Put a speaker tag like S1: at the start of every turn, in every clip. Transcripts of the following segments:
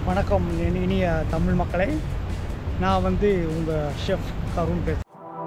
S1: வணக்கம் இனிய தமிழ் மக்களே, நான் உங்கள் ஷெஃப் கருண் பேசுகிறேன்.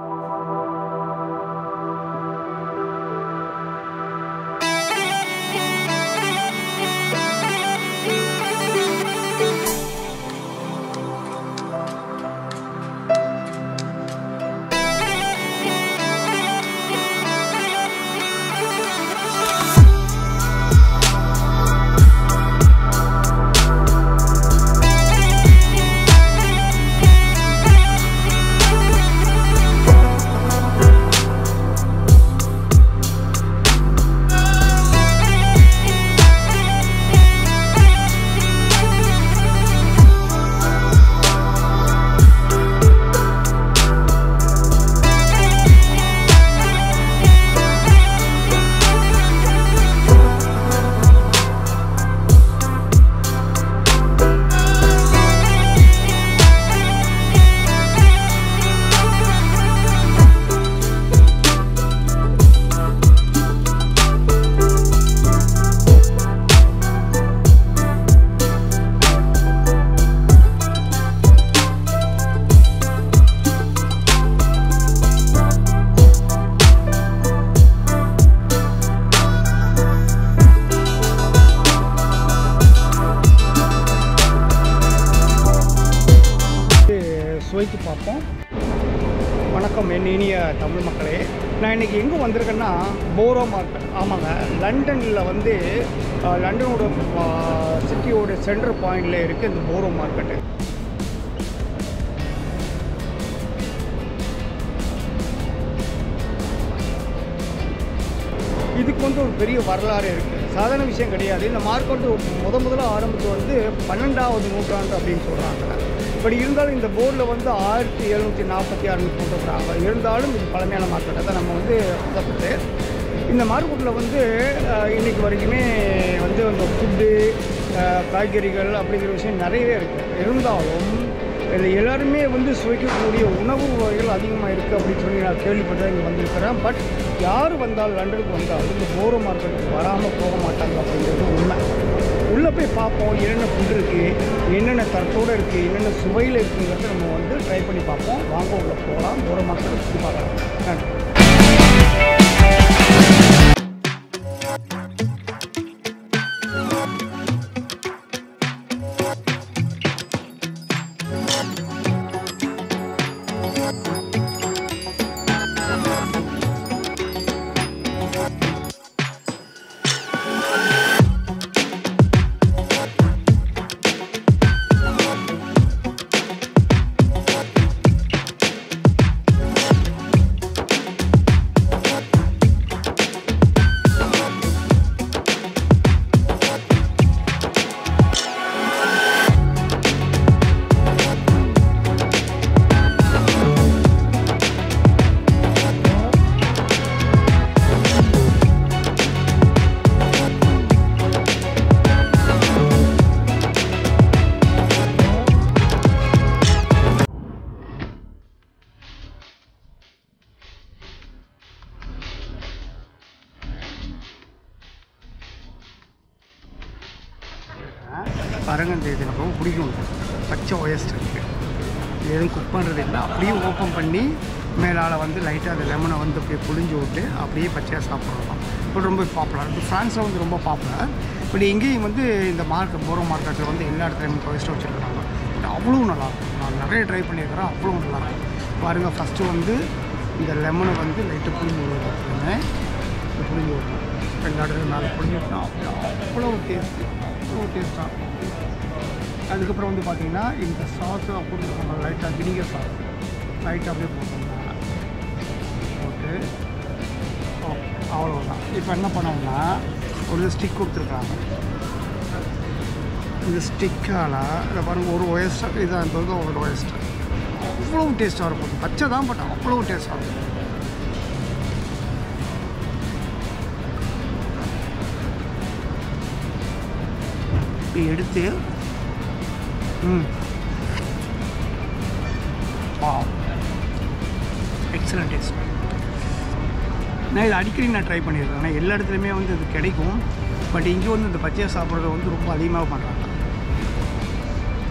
S1: சுவைத்து பார்ப்போம். வணக்கம் இனிய தமிழ் மக்களே, நான் இன்றைக்கி எங்கே வந்திருக்கேன்னா போரோ மார்க்கெட். ஆமாங்க, லண்டனில் லண்டனோட சிட்டியோட சென்ட்ரல் பாயிண்டில் இருக்குது இந்த போரோ மார்க்கெட்டு. இதுக்கு ஒரு பெரிய வரலாறு இருக்குது, சாதாரண விஷயம் கிடையாது. இந்த மார்க்கெட்டு முதல்ல ஆரம்பித்து 12ஆவது நூற்றாண்டு அப்படின்னு சொல்கிறாங்க. பட் இருந்தாலும் இந்த போர்டில் 1746 போட்டுக்கிறாங்க. இருந்தாலும் இது பழமையான மார்க்கெட்டை தான் நம்ம பார்த்துட்டு இந்த மார்க்கெட்டில் இன்றைக்கி வரைக்குமே அந்த ஃபுட்டு, காய்கறிகள் அப்படிங்கிற விஷயம் நிறையவே இருக்குது. இருந்தாலும் இதில் எல்லாருமே சுவைக்கக்கூடிய உணவு வகைகள் அதிகமாக இருக்குது அப்படின்னு சொல்லி நான் கேள்விப்பட்டு இங்கே வந்திருக்கிறேன். பட் யார் வந்தாலும் லண்டனுக்கு வந்தாலும் இந்த போரோ மார்க்கெட்டுக்கு வராமல் போக மாட்டாங்க அப்படிங்கிறது உண்மை. உள்ளே போய் பார்ப்போம், என்னென்ன ஃபுட் இருக்குது, என்னென்ன தரத்தோடு இருக்குது, என்னென்ன சுவையில் இருக்குங்கிறத நம்ம ட்ரை பண்ணி பார்ப்போம். வாங்க உள்ளே போகலாம், போரோ மார்க்கெட்டை சுற்றி பார்க்கலாம். நன்றி. பாருங்க, இந்த இது எனக்கு ரொம்ப பிடிக்கும். பச்சை ஒயஸ்டர் இருக்குது, எதுவும் குக் பண்ணுறது இல்லை. அப்படியே ஓப்பன் பண்ணி மேலால் லைட்டாக அந்த லெமனை அப்படியே புழிஞ்சு விட்டு அப்படியே பச்சையாக சாப்பிட்றோம். இப்போ ரொம்ப பாப்புலர். இப்போ ஃப்ரான்ஸில் ரொம்ப பாப்புலர். பட் எங்கேயும் இந்த போரோ மார்க்கெட்டில் எல்லா இடத்துலையும் ஒயஸ்டர் வச்சுருக்காங்க. பட் அவ்வளோ நல்லாயிருக்கும். நான் நிறைய ட்ரை பண்ணியிருக்கிறேன், அவ்வளோ நல்லாயிருக்கும். பாருங்கள், ஃபஸ்ட்டு இந்த லெமனை லைட்டாக புழிஞ்சு விடுவாங்க. புழிஞ்சு விடணும், எல்லா இடத்துலையும் மேலே புழிஞ்சு விட்டோம். அவ்வளோ டேஸ்ட்டாக இருக்கும். அதுக்கப்புறம் பார்த்திங்கன்னா இந்த சாஸை கொடுத்துருக்காங்க, லைட்டாக வினிகர் சாஸ் லைட்டாக அப்படியே போட்டுருந்தாங்க. போட்டு அவ்வளோதான். இப்போ என்ன பண்ணோம்னா ஒரு ஸ்டிக் கொடுத்துருக்காங்க. இந்த ஸ்டிக்கால் இதை பாருங்கள், ஒரு ஒயஸ்டர் இதான் ஒரு ஒயஸ்டர். அவ்வளோ டேஸ்ட்டாக இருக்கும். பச்சை தான், பட் அவ்வளோ டேஸ்ட்டாக இருக்கும். இப்படி எடுத்து எக்ஸலண்ட் டேஸ்ட். நான் இது அடிக்கடி ட்ரை பண்ணியிருக்கேன். ஆனால் எல்லா இடத்துலையுமே இது கிடைக்கும். பட் இங்கே இந்த பச்சையை சாப்பிட்றது ரொம்ப அதிகமாக பண்ணுறாங்க.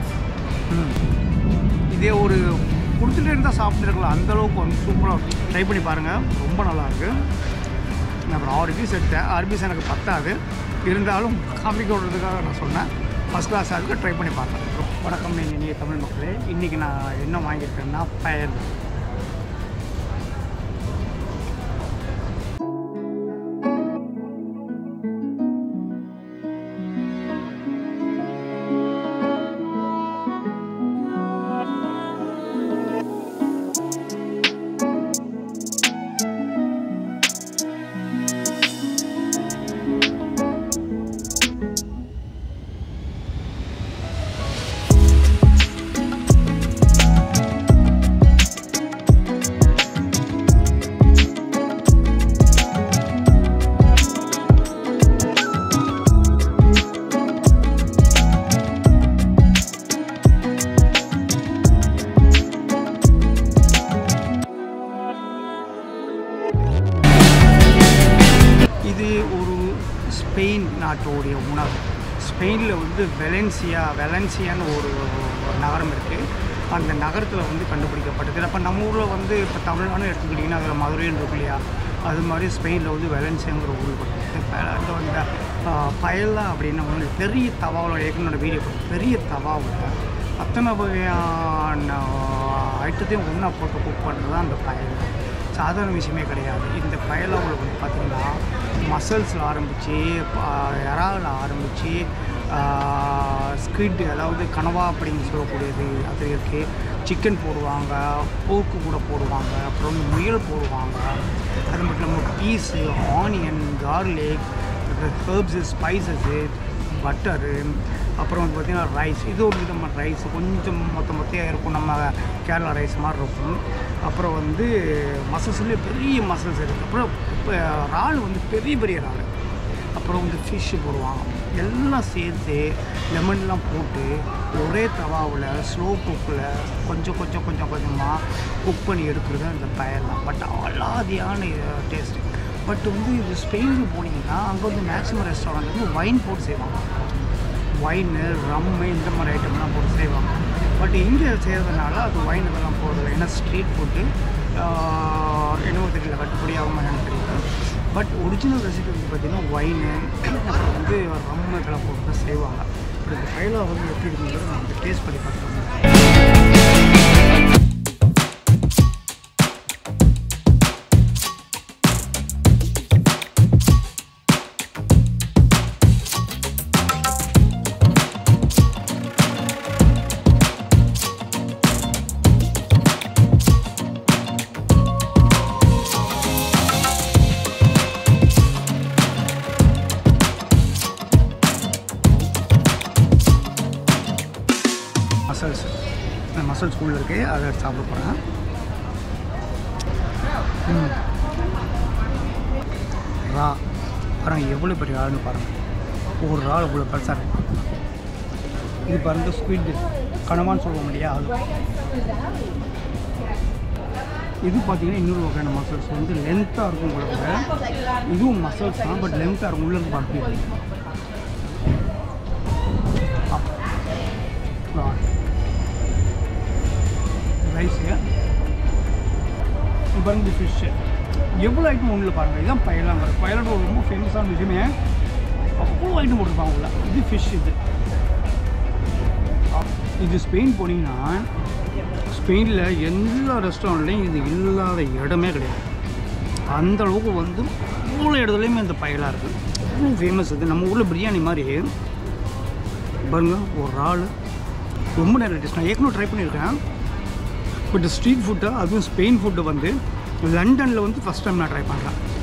S1: இதே ஒரு கொடுத்துட்டே இருந்தால் சாப்பிட்டுருக்கலாம், அந்தளவுக்கு வந்து சூப்பராக ட்ரை பண்ணி பாருங்கள், ரொம்ப நல்லாயிருக்கு. நான் அப்புறம் 6 பீஸ் எடுத்தேன், 6 பீஸ் எனக்கு பத்தாது, இருந்தாலும் காமிக்க விடுறதுக்காக நான் சொன்னேன். ஃபஸ்ட் கிளாஸாக இருக்குது, ட்ரை பண்ணி பார்த்தேன். வணக்கம் இனிய தமிழ் மக்களே, இன்றைக்கி நான் என்ன வாங்கியிருக்கேன்னா பயல். ஸ்பெயின் நாட்டோடைய உணவு. ஸ்பெயினில் வந்து வெலன்சியான்னு ஒரு நகரம் இருக்குது. அந்த நகரத்தில் வந்து கண்டுபிடிக்கப்பட்டது. அப்போ நம்ம ஊரில் வந்து இப்போ தமிழ்நாடு எடுத்துக்கிட்டிங்கன்னா அதில் மதுரைன்னு இருக்கு இல்லையா, அது மாதிரி ஸ்பெயினில் வந்து வெலன்சியாங்கிற ஊர் இருக்குது. அந்த பயலா அப்படின்னா வந்து பெரிய தவாவில் ஏற்கனோட வீடியோ பெரிய தவாவில் அத்தனை வகையான ஐட்டத்தையும் ஒன்றா போட்டு குக் பண்ணுறது தான் அந்த பயல். சாதாரண விஷயமே கிடையாது. இந்த பயலா உங்களுக்கு வந்து பார்த்திங்கன்னா மசல்ஸில் ஆரம்பித்து இறாவில் ஆரம்பித்து ஸ்குவிட், அதாவது கனவா அப்படின்னு சொல்லக்கூடியது அது இருக்குது. சிக்கன் போடுவாங்க, போக்கு கூட போடுவாங்க, அப்புறம் முயல் போடுவாங்க. அது மட்டும் இல்லாமல் peas, onion, garlic, herbs, spices, butter, அப்புறம் வந்து பார்த்திங்கன்னா ரைஸ். இது ஒரு விதமான ரைஸ், கொஞ்சம் மொத்தையாக இருக்கும், நம்ம கேரளா ரைஸ் மாதிரி இருக்கும். அப்புறம் வந்து மசல்ஸ்லேயே பெரிய மசல்ஸ் இருக்குது. அப்புறம் இப்போ இறால் வந்து பெரிய பெரிய இறால். அப்புறம் வந்து ஃபிஷ்ஷு போடுவாங்க. எல்லாம் சேர்த்து லெமன்லாம் போட்டு ஒரே தவாவில் ஸ்லோ குக்கில் கொஞ்சமாக குக் பண்ணி எடுக்கிறது அந்த பயலாம். பட் அலாதியான டேஸ்ட்டு. பட் வந்து இது ஸ்பெயினுக்கு போனீங்கன்னா அங்கே வந்து மேக்ஸிமம் ரெஸ்டாரண்ட் வந்து வைன் போட்டு செய்வாங்க. வைனு, ரம்மு, இந்த மாதிரி ஐட்டம்லாம் போட்டு செய்வாங்க. பட் இங்கே செய்கிறதுனால அது வைன் இதெல்லாம் போடுறதில்ல. ஏன்னா ஸ்ட்ரீட் ஃபுட்டு என்னவோ தெரியல, கட்டுப்படி ஆகுமா என்னன்னு தெரியல. பட் ஒரிஜினல் ரெசிபி வந்து பார்த்திங்கன்னா வைனு, அப்புறம் வந்து ரம்மு இதெல்லாம் போட்டு தான் செய்வாங்க. பட் இந்த பயலா வந்து எப்படி இருக்குங்கிறது நான் வந்து டேஸ்ட் பண்ணி பார்த்துருவேன். மசல்ஸ், இந்த மசல் ஸ்கூலில் இருக்குது, அதை சாப்பிட போகிறேன். ரா பாருங்கள், எவ்வளோ பெரிய ஆள்னு பாருங்கள். ஒரு ரால் இவ்வளோ பெருசாக இருக்கும். இது பாருங்கள் ஸ்குவிட், கனவான்னு சொல்லுவோம் இல்லையா, அது. இது பார்த்திங்கன்னா இன்னொரு வகையான மசல்ஸ் வந்து லென்த்தாக இருக்கும் உங்களுக்கு. இதுவும் மசல்ஸ் தான், பட் லென்த்தாக இருக்கும். உள்ளே இருந்து பார்த்து ரைஸு, பாருங்க ஃபிஷ்ஷு, எவ்வளோ ஐட்டம் ஒன்றில் பாருங்கள். இதுதான் பயலாங்கிறது. பயலோட ரொம்ப ஃபேமஸான விஷயமே, அவ்வளோ ஐட்டம் போட்டிருப்பாங்க உள்ள. இது ஃபிஷ். இது ஸ்பெயின் போனீங்கன்னா ஸ்பெயினில் எல்லா ரெஸ்டாரண்ட்லேயும் இது இல்லாத இடமே கிடையாது. அந்தளவுக்கு வந்து அவ்வளோ இடத்துலையுமே இந்த பயலாக இருக்குது. அவ்வளோ ஃபேமஸ். இது நம்ம ஊரில் பிரியாணி மாதிரி பாருங்கள். ஒரு ஆள் ரொம்ப நிறைய டேஸ்ட். நான் ஏற்கனவே ட்ரை பண்ணியிருக்கேன். பட் ஸ்ட்ரீட் ஃபுட்டு, அதுவும் ஸ்பெயின் ஃபுட்டு வந்து லண்டனில் வந்து ஃபஸ்ட் டைம் நான் ட்ரை பண்ணுறேன்.